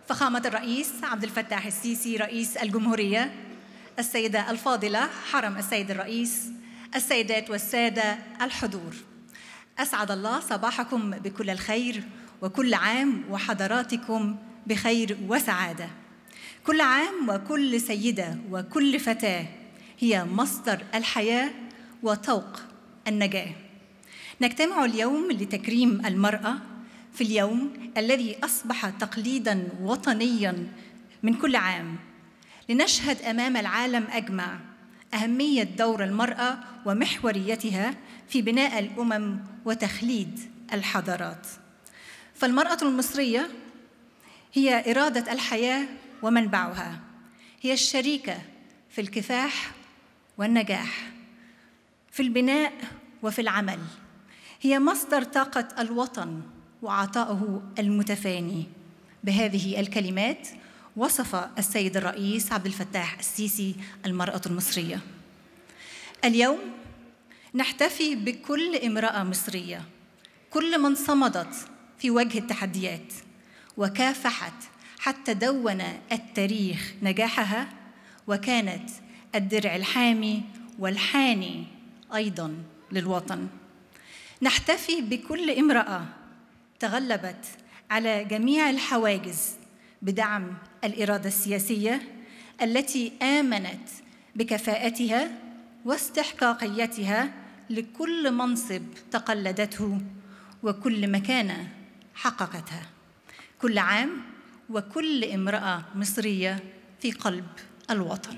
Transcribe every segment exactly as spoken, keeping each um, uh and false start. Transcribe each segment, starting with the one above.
فخامة الرئيس عبد الفتاح السيسي رئيس الجمهورية، السيدة الفاضلة حرم السيد الرئيس، السيدات والسادة الحضور، أسعد الله صباحكم بكل الخير، وكل عام وحضراتكم بخير وسعادة. كل عام وكل سيدة وكل فتاة هي مصدر الحياة وطوق النجاة. نجتمع اليوم لتكريم المرأة في اليوم الذي أصبح تقليداً وطنياً من كل عام، لنشهد أمام العالم أجمع أهمية دور المرأة ومحوريتها في بناء الأمم وتخليد الحضارات. فالمرأة المصرية هي إرادة الحياة ومنبعها، هي الشريكة في الكفاح والنجاح، في البناء وفي العمل، هي مصدر طاقة الوطن وعطائه المتفاني. بهذه الكلمات وصف السيد الرئيس عبد الفتاح السيسي المرأة المصرية. اليوم نحتفي بكل امرأة مصرية، كل من صمدت في وجه التحديات وكافحت حتى دون التاريخ نجاحها، وكانت الدرع الحامي والحاني أيضاً للوطن. نحتفي بكل امرأة تغلبت على جميع الحواجز بدعم الإرادة السياسية التي آمنت بكفاءتها واستحقاقيتها لكل منصب تقلدته وكل مكانة حققتها. كل عام وكل امرأة مصرية في قلب الوطن.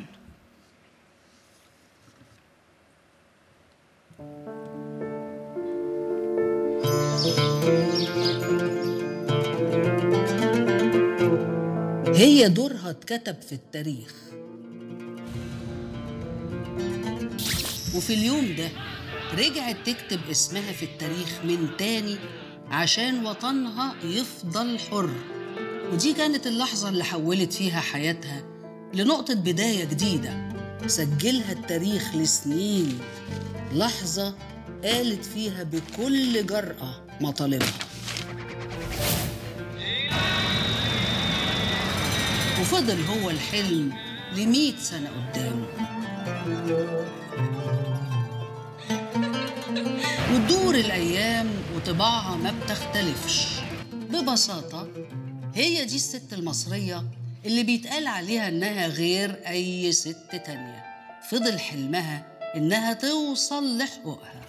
هي دورها اتكتب في التاريخ، وفي اليوم ده رجعت تكتب اسمها في التاريخ من تاني عشان وطنها يفضل حر. ودي كانت اللحظة اللي حولت فيها حياتها لنقطة بداية جديدة سجلها التاريخ لسنين، لحظة قالت فيها بكل جرأة مطالبها. وفضل هو الحلم لمئة سنة قدامه، وتدور الأيام وطباعها ما بتختلفش. ببساطة هي دي الست المصرية اللي بيتقال عليها إنها غير أي ست تانية. فضل حلمها إنها توصل لحقوقها.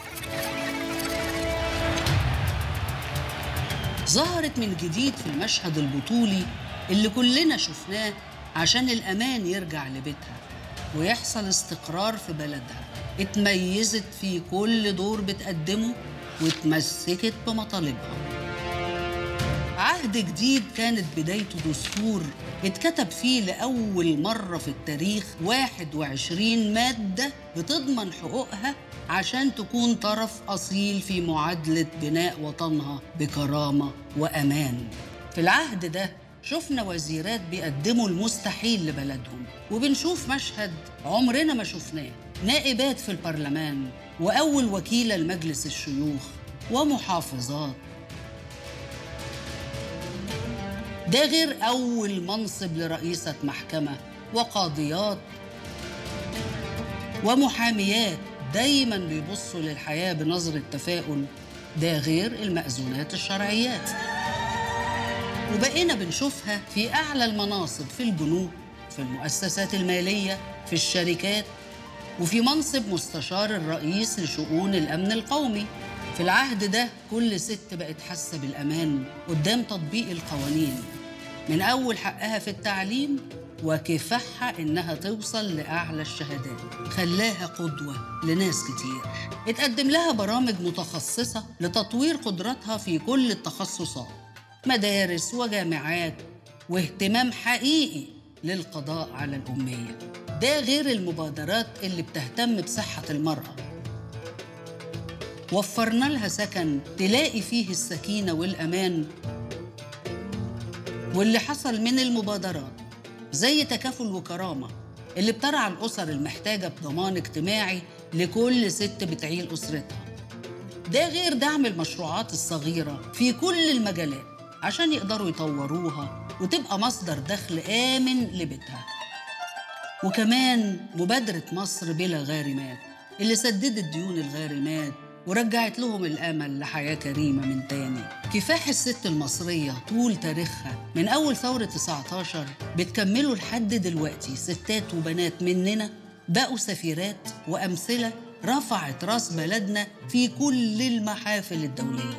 ظهرت من جديد في المشهد البطولي اللي كلنا شفناه عشان الأمان يرجع لبيتها ويحصل استقرار في بلدها. اتميزت في كل دور بتقدمه واتمسكت بمطالبها. عهد جديد كانت بدايته دستور اتكتب فيه لأول مرة في التاريخ واحد وعشرين مادة بتضمن حقوقها عشان تكون طرف أصيل في معادلة بناء وطنها بكرامة وأمان. في العهد ده شفنا وزيرات بيقدموا المستحيل لبلدهم، وبنشوف مشهد عمرنا ما شفناه، نائبات في البرلمان وأول وكيلة لمجلس الشيوخ ومحافظات. ده غير أول منصب لرئيسة محكمة وقاضيات ومحاميات دايماً بيبصوا للحياة بنظرة تفاؤل. ده غير المأذونات الشرعيات. وبقينا بنشوفها في أعلى المناصب في البنوك، في المؤسسات المالية، في الشركات، وفي منصب مستشار الرئيس لشؤون الأمن القومي. في العهد ده كل ست بقت حاسة بالأمان قدام تطبيق القوانين، من أول حقها في التعليم وكفاحها إنها توصل لأعلى الشهادات. خلاها قدوة لناس كتير. اتقدم لها برامج متخصصة لتطوير قدراتها في كل التخصصات، مدارس وجامعات، واهتمام حقيقي للقضاء على الأمية. ده غير المبادرات اللي بتهتم بصحة المرأة. وفرنا لها سكن تلاقي فيه السكينة والأمان. واللي حصل من المبادرات زي تكافل وكرامة اللي بترعى الأسر المحتاجة بضمان اجتماعي لكل ست بتعيل أسرتها. ده غير دعم المشروعات الصغيرة في كل المجالات عشان يقدروا يطوروها وتبقى مصدر دخل آمن لبيتها. وكمان مبادرة مصر بلا غارمات اللي سددت ديون الغارمات ورجعت لهم الأمل لحياة كريمة من تاني. كفاح الست المصرية طول تاريخها من أول ثورة تسعة عشر بتكملوا لحد دلوقتي ستات وبنات مننا بقوا سفيرات وأمثلة رفعت راس بلدنا في كل المحافل الدولية.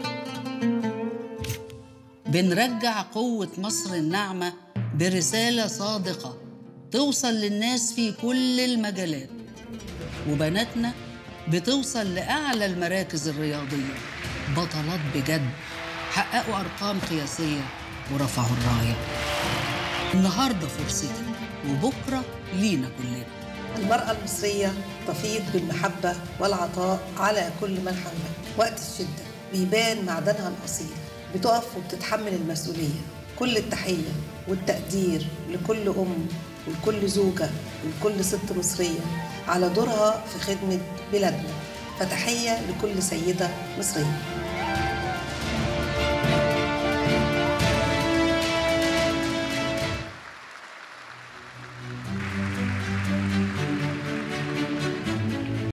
بنرجع قوة مصر الناعمة برسالة صادقة توصل للناس في كل المجالات، وبناتنا بتوصل لأعلى المراكز الرياضية، بطلات بجد حققوا أرقام قياسية ورفعوا الراية. النهاردة فرصتي وبكرة لينا كلنا. المرأة المصرية تفيض بالمحبة والعطاء على كل من حولها. وقت الشدة بيبان معدنها الأصيل، بتقف وبتتحمل المسؤولية. كل التحية والتقدير لكل أم ولكل زوجة ولكل ست مصرية على دورها في خدمة بلادنا. فتحية لكل سيدة مصرية.